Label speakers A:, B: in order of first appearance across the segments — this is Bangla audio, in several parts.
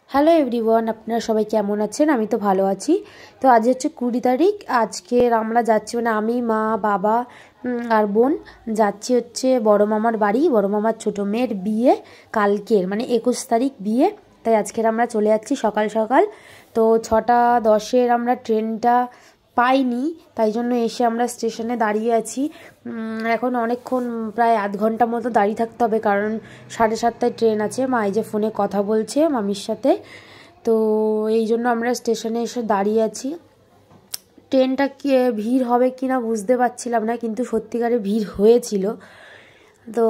A: হ্যালো এভরিওয়ান, আপনারা সবাই কেমন আছেন? আমি তো ভালো আছি। তো আজ হচ্ছে 20 তারিখ। আজকে আমরা যাচ্ছি, মানে আমি, মা, বাবা আর বোন যাচ্ছি হচ্ছে বড় মামার বাড়ি। বড় মামার ছোটো মেয়ের বিয়ে কালকের, মানে 21 তারিখ বিয়ে। তাই আজকের আমরা চলে যাচ্ছি সকাল সকাল। তো 6:10 আমরা ট্রেনটা পাইনি, তাই জন্য এসে আমরা স্টেশনে দাঁড়িয়ে আছি। এখন অনেকক্ষণ, প্রায় আধ ঘন্টা মতো দাঁড়িয়ে থাকতে হবে, কারণ 7:30টায় ট্রেন আছে। মা এই যে ফোনে কথা বলছে মামির সাথে, তো এই জন্য আমরা স্টেশনে এসে দাঁড়িয়ে আছি। ট্রেনটা কি ভিড় হবে কি না বুঝতে পারছিলাম না, কিন্তু সত্যিকারে ভিড় হয়েছিল। তো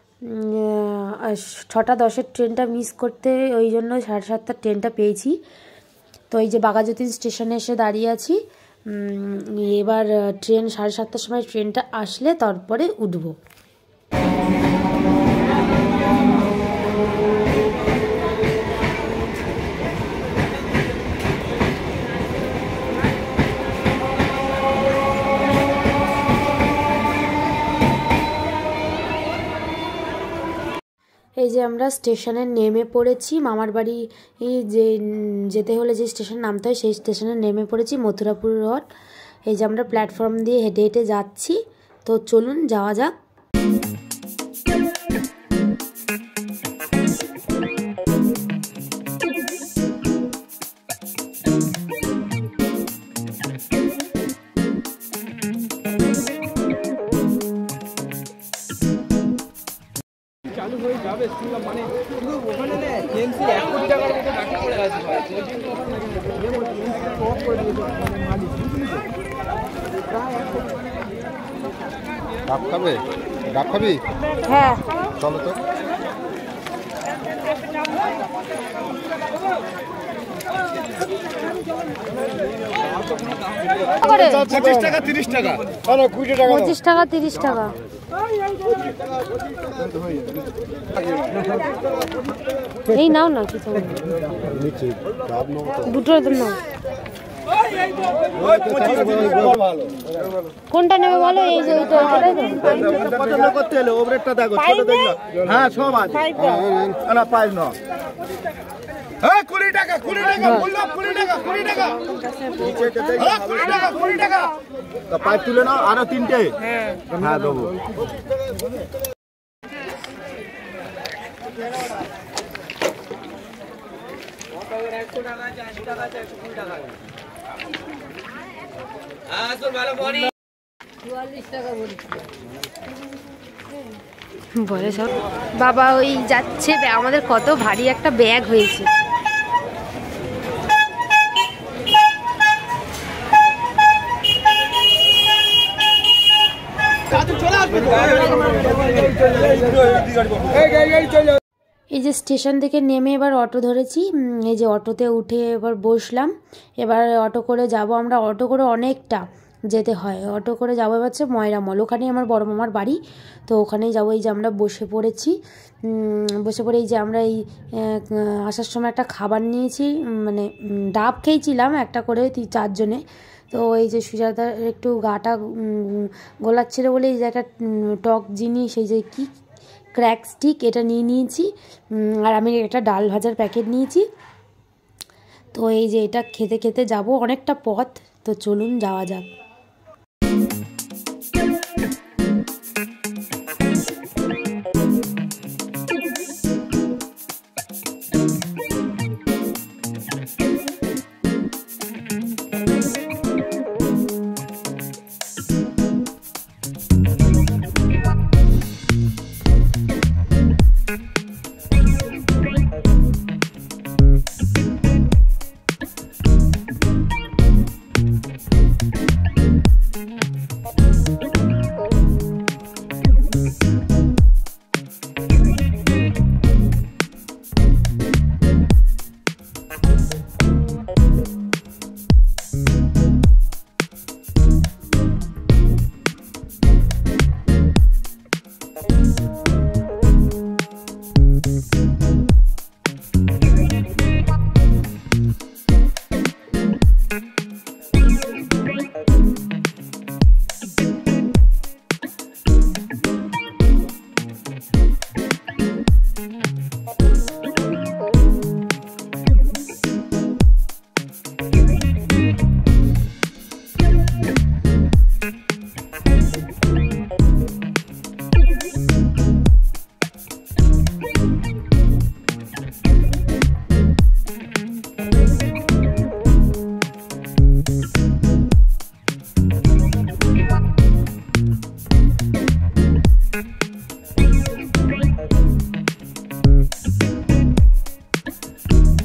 A: 6:10 ট্রেনটা মিস করতে, ওই জন্য 7:30টার ট্রেনটা পেয়েছি। তো এই যে বাঘাযতীন স্টেশনে এসে দাঁড়িয়ে আছি। এবার ট্রেন 7:30টার সময় ট্রেনটা আসলে তারপরে উঠবো। এই যে আমরা স্টেশনে নেমে পড়েছি। মামার বাড়ি যে যেতে হলে যে স্টেশন নামতে হয় সেই স্টেশনে নেমে পড়েছি, মথুরাপুর রোড। এই যে আমরা প্ল্যাটফর্ম দিয়ে হেঁটে হেঁটে যাচ্ছি। তো চলুন যাওয়া যাক।
B: চালু হয়ে যাবে মানে কিন্তু ওখানে না এমসি 1 কোটি টাকার মতো বাকি পড়ে আছে ভাই। সেই জন্য ওখানে অফ করে দিয়েছে মানে মালিক, বুঝলি তো? প্রায় 1 কোটি।
C: ডাব খাবে? ডাব খাবি?
A: হ্যাঁ
C: চলো তো।
A: করে
C: 25 টাকা 30 টাকা। আরে 20 টাকা।
A: 25 টাকা 30 টাকা। এই নাও না কিছু দুটো নাও। কোনটা নেবে বলো? এই যে ওইটা
C: পছন্দ করতে হলে ওভারটা দেখো, ছোট দেখো। হ্যাঁ সব আছে। না পাইল না। হ্যাঁ 20 টাকা 20 টাকা বললাম, 20 টাকা 20 টাকা। নিচে কে দেখ। হ্যাঁ 20 টাকা 20 টাকা। তো পাইপ তুলে নাও আরো 3টে। হ্যাঁ হ্যাঁ দেবো।
A: বলে সব বাবা ওই যাচ্ছে। আমাদের কত ভারী একটা ব্যাগ হয়েছে। এই যে স্টেশন থেকে নেমে এবার অটো ধরেছি। এই যে অটোতে উঠে এবার বসলাম। এবার অটো করে যাব আমরা। অটো করে অনেকটা যেতে হয়। অটো করে যাবো হচ্ছে ময়রামল, ওখানেই আমার বড় মামার বাড়ি। তো ওখানেই যাবো। এই যে আমরা বসে পড়েছি। বসে পড়ে এই যে আমরা এই আসার সময় একটা খাবার নিয়েছি, মানে ডাব খেয়েছিলাম একটা করে 4জনে। তো এই যে সুজাতার একটু গাটা গোলাচ্ছিল বলে এই যে একটা টক জিনিস, এই যে কি ক্র্যাক স্টিক, এটা নিয়ে নিয়েছি। আর আমি একটা ডাল ভাজার প্যাকেট নিয়েছি। তো এই যে এটা খেতে খেতে যাব অনেকটা পথ। তো চলুন যাওয়া যাক।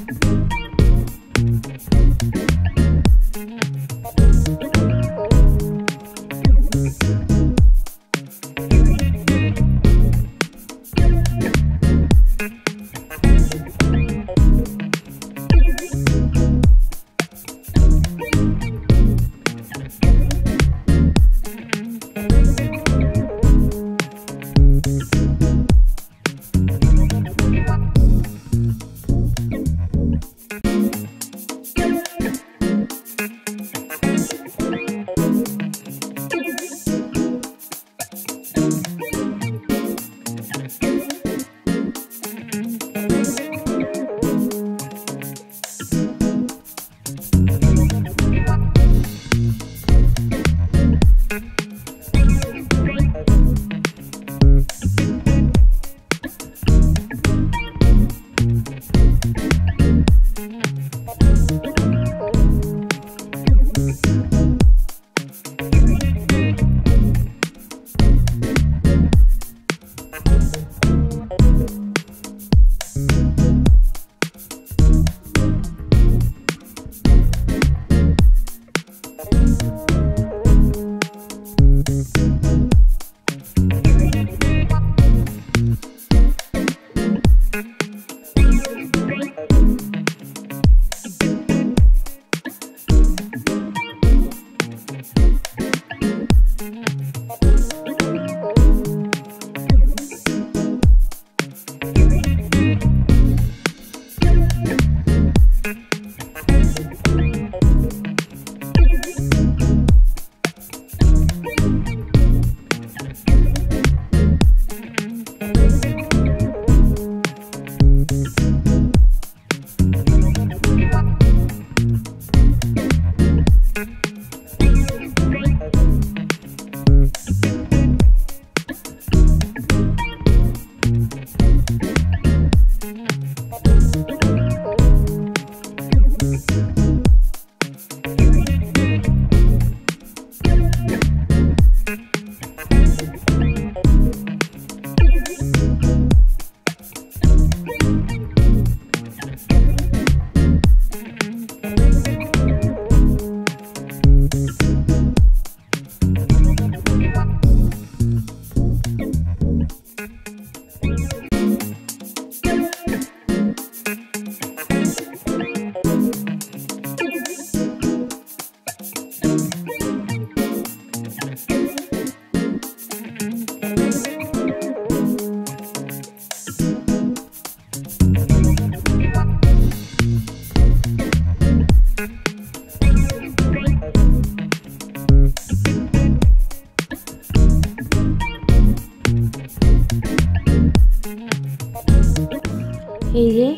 A: এই যে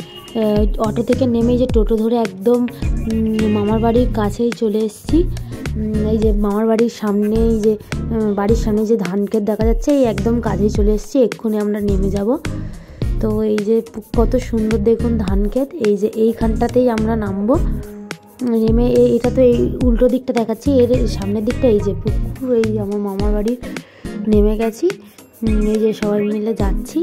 A: অটো থেকে নেমে যে টোটো ধরে একদম মামার বাড়ির কাছেই চলে এসেছি। এই যে মামার বাড়ির সামনে, এই যে বাড়ির সামনে যে ধান ক্ষেত দেখা যাচ্ছে, এই একদম কাছেই চলে এসেছি। এক্ষুনি আমরা নেমে যাব। তো এই যে কত সুন্দর দেখুন ধান ক্ষেত, এই যে এইখানটাতেই আমরা নামবো। নেমে এটা তো এই উল্টো দিকটা দেখাচ্ছি, এর সামনের দিকটা এই যে পুকুর। এই আমার মামার বাড়ি নেমে গেছি, এই যে সবাই মিলে যাচ্ছি।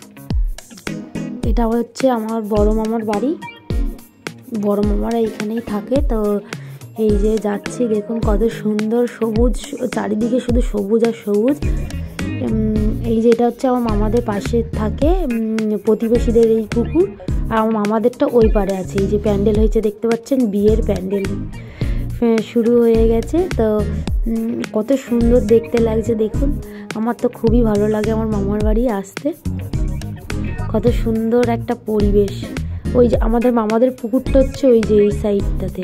A: এটা হচ্ছে আমার বড় মামার বাড়ি, বড় মামারা এইখানেই থাকে। তো এই যে যাচ্ছি, দেখুন কত সুন্দর সবুজ, চারিদিকে শুধু সবুজ আর সবুজ। এই যে এটা হচ্ছে আমার মামাদের পাশে থাকে, প্রতিবেশীদের এই পুকুর। আর আমার মামাদেরটা ওই পারে আছে। এই যে প্যান্ডেল হয়েছে দেখতে পাচ্ছেন, বিয়ের প্যান্ডেল শুরু হয়ে গেছে। তো কত সুন্দর দেখতে লাগছে দেখুন। আমার তো খুবই ভালো লাগে আমার মামার বাড়ি আসতে, কত সুন্দর একটা পরিবেশ। ওই যে আমাদের মামাদের পুকুরটা হচ্ছে ওই যে এই সাইডটাতে।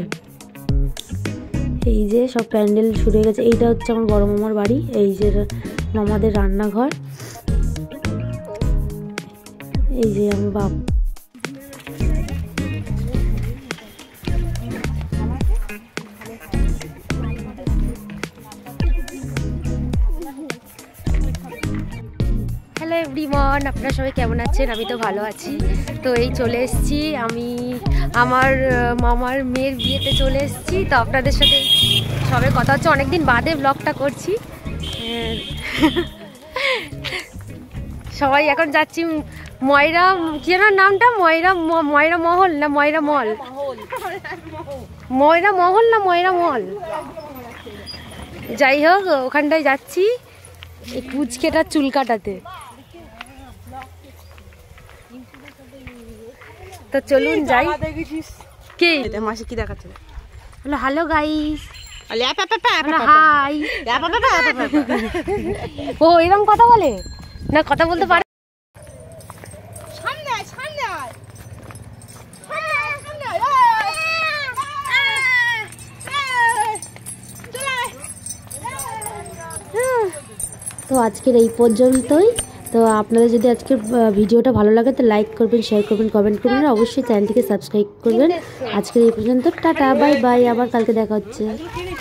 A: এই যে সব প্যান্ডেল শুরু হয়ে গেছে। এইটা হচ্ছে আমার বড় মামার বাড়ি, এই যে মামাদের রান্নাঘর। এই যে আমার বাপ, হ্যালো এভরিওয়ান, আপনারা সবাই কেমন আছেন? আমি তো ভালো আছি। তো এই চলে এসেছি আমি আমার মামার মেয়ের বিয়েতে চলে এসেছি। তো আপনাদের সাথে সবে কথা হচ্ছে, অনেকদিন বাদে ব্লগটা করছি। সবাই এখন যাচ্ছি ময়রা কি যেন নামটা, ময়রা মহল না ময়রা মল, ময়রা মহল না ময়রা মল, যাই হোক ওখানটায় যাচ্ছি এই কুচকেটার চুল কাটাতে। তো চলুন যাই। কে মাসি কি দেখাচ্ছে? Hello hello guys, hi. ও এরকম কথা বলে না, কথা বলতে পারে। তো আজকের এই পর্যন্তই। তো আপনাদের যদি আজকের ভিডিওটা ভালো লাগে তো লাইক করবেন, শেয়ার করবেন, কমেন্ট করবেন, অবশ্যই চ্যানেলটিকে সাবস্ক্রাইব করবেন। আজকের এই পর্যন্ত, টাটা বাই বাই, আবার কালকে দেখা হচ্ছে।